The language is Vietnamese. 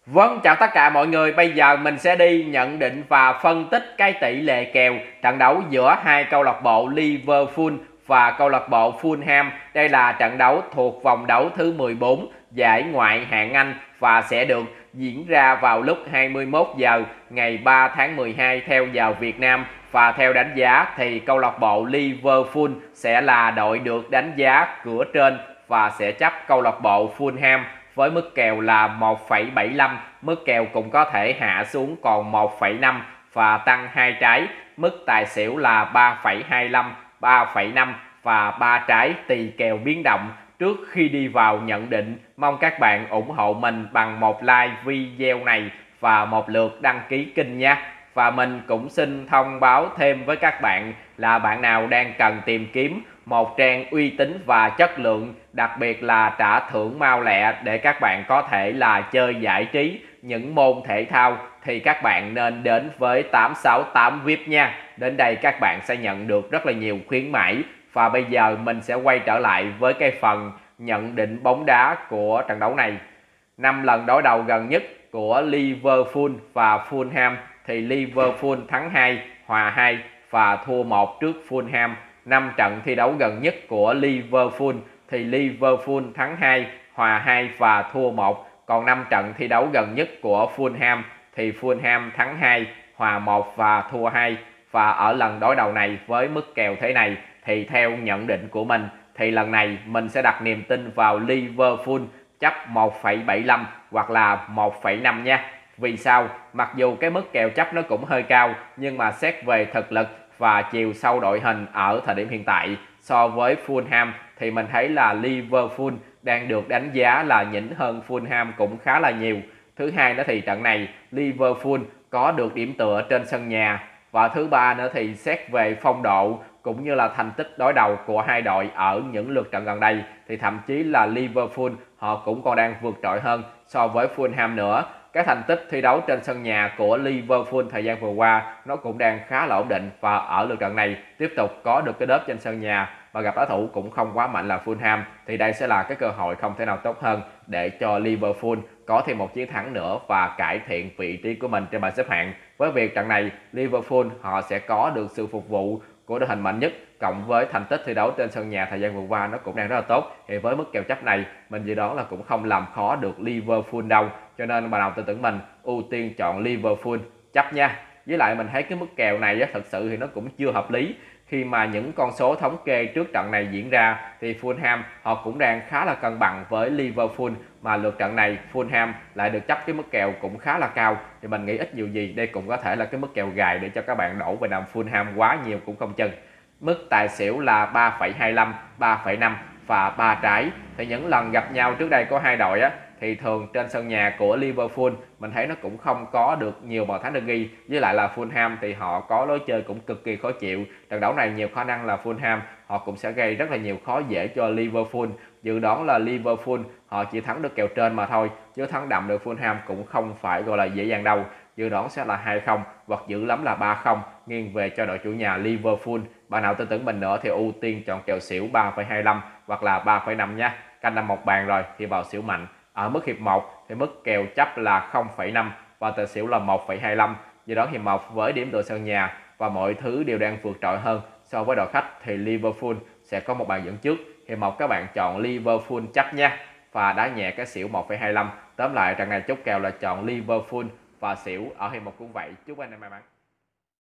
Vâng, chào tất cả mọi người. Bây giờ mình sẽ đi nhận định và phân tích cái tỷ lệ kèo trận đấu giữa hai câu lạc bộ Liverpool và câu lạc bộ Fulham. Đây là trận đấu thuộc vòng đấu thứ 14 giải Ngoại hạng Anh và sẽ được diễn ra vào lúc 21 giờ ngày 3 tháng 12 theo giờ Việt Nam. Và theo đánh giá thì câu lạc bộ Liverpool sẽ là đội được đánh giá cửa trên và sẽ chấp câu lạc bộ Fulham với mức kèo là 1,75, mức kèo cũng có thể hạ xuống còn 1,5 và tăng 2 trái, mức tài xỉu là 3,25, 3,5 và 3 trái tùy kèo biến động. Trước khi đi vào nhận định, mong các bạn ủng hộ mình bằng một like video này và một lượt đăng ký kênh nhé. Và mình cũng xin thông báo thêm với các bạn là bạn nào đang cần tìm kiếm một trang uy tín và chất lượng, đặc biệt là trả thưởng mau lẹ để các bạn có thể là chơi giải trí những môn thể thao, thì các bạn nên đến với 868 VIP nha. Đến đây các bạn sẽ nhận được rất là nhiều khuyến mãi. Và bây giờ mình sẽ quay trở lại với cái phần nhận định bóng đá của trận đấu này. 5 lần đối đầu gần nhất của Liverpool và Fulham thì Liverpool thắng 2, hòa 2 và thua 1 trước Fulham. 5 trận thi đấu gần nhất của Liverpool thì Liverpool thắng 2, hòa 2 và thua 1. Còn 5 trận thi đấu gần nhất của Fulham thì Fulham thắng 2, hòa 1 và thua 2. Và ở lần đối đầu này với mức kèo thế này thì theo nhận định của mình thì lần này mình sẽ đặt niềm tin vào Liverpool chấp 1,75 hoặc là 1,5 nha. Vì sao? Mặc dù cái mức kèo chấp nó cũng hơi cao, nhưng mà xét về thực lực và chiều sâu đội hình ở thời điểm hiện tại so với Fulham thì mình thấy là Liverpool đang được đánh giá là nhỉnh hơn Fulham cũng khá là nhiều. Thứ hai nữa thì trận này Liverpool có được điểm tựa trên sân nhà. Và thứ ba nữa thì xét về phong độ cũng như là thành tích đối đầu của hai đội ở những lượt trận gần đây thì thậm chí là Liverpool họ cũng còn đang vượt trội hơn so với Fulham nữa. Cái thành tích thi đấu trên sân nhà của Liverpool thời gian vừa qua nó cũng đang khá là ổn định, và ở lượt trận này tiếp tục có được cái đớp trên sân nhà và gặp đối thủ cũng không quá mạnh là Fulham, thì đây sẽ là cái cơ hội không thể nào tốt hơn để cho Liverpool có thêm một chiến thắng nữa và cải thiện vị trí của mình trên bảng xếp hạng. Với việc trận này Liverpool họ sẽ có được sự phục vụ của đội hình mạnh nhất, cộng với thành tích thi đấu trên sân nhà thời gian vừa qua nó cũng đang rất là tốt, thì với mức kèo chấp này mình dự đoán là cũng không làm khó được Liverpool đâu, cho nên bạn nào tin tưởng mình ưu tiên chọn Liverpool chấp nha. Với lại mình thấy cái mức kèo này á, thật sự thì nó cũng chưa hợp lý, khi mà những con số thống kê trước trận này diễn ra thì Fulham họ cũng đang khá là cân bằng với Liverpool, mà lượt trận này Fulham lại được chấp cái mức kèo cũng khá là cao, thì mình nghĩ ít nhiều gì đây cũng có thể là cái mức kèo gài để cho các bạn đổ về nằm Fulham quá nhiều cũng không chừng. Mức tài xỉu là 3,25, 3,5 và 3 trái. Thì những lần gặp nhau trước đây có hai đội á thì thường trên sân nhà của Liverpool mình thấy nó cũng không có được nhiều bàn thắng được ghi, với lại là Fulham thì họ có lối chơi cũng cực kỳ khó chịu. Trận đấu này nhiều khả năng là Fulham họ cũng sẽ gây rất là nhiều khó dễ cho Liverpool. Dự đoán là Liverpool họ chỉ thắng được kèo trên mà thôi, chứ thắng đậm được Fulham cũng không phải gọi là dễ dàng đâu. Dự đoán sẽ là 2-0 hoặc dữ lắm là 3-0, nghiêng về cho đội chủ nhà Liverpool. Bạn nào tin tưởng mình nữa thì ưu tiên chọn kèo xỉu 3,25 hoặc là 3,5 nha. Canh năm một bàn rồi thì vào xỉu mạnh. Ở mức hiệp 1 thì mức kèo chấp là 0,5 và tài xỉu là 1,25. Do đó hiệp 1 với điểm tựa sân nhà và mọi thứ đều đang vượt trội hơn so với đội khách thì Liverpool sẽ có một bàn dẫn trước. Hiệp 1 các bạn chọn Liverpool chấp nha và đá nhẹ cái xỉu 1,25. Tóm lại trận này chốt kèo là chọn Liverpool và xỉu ở hiệp 1 cũng vậy. Chúc anh em may mắn.